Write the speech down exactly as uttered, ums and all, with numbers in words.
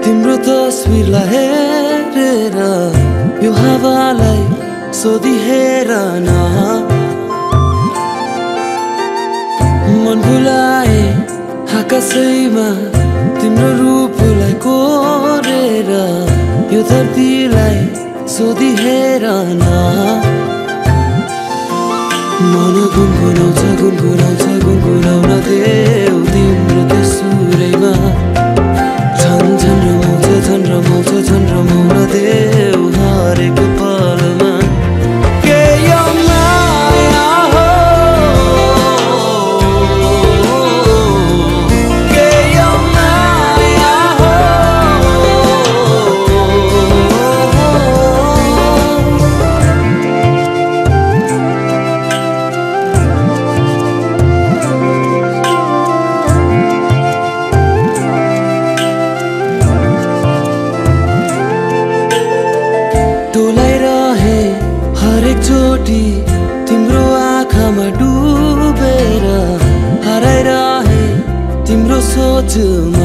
तिम्रो तस्बिरलाई हेरेर यो हावालाई सोधी हेर न मन भुलाए आकाशैमा तिम्रो रूपलाई कोरेर यो धरतीलाई सोधी हेर न मन गुनगुनाउँछ गुनगुनाउँछ गुनगुनाउन देऊ तिम्रो त्यो सुरैमा झन् झन् रमाउँछ झन् रमाउँछ झन् रमाउन देऊ हरेक पलमा के यो माया हो के यो माया हो डोलाइरहे हरेक चोटी तिम्रो आँखामा डुबेर हराइरहे तिम्रो सोचमा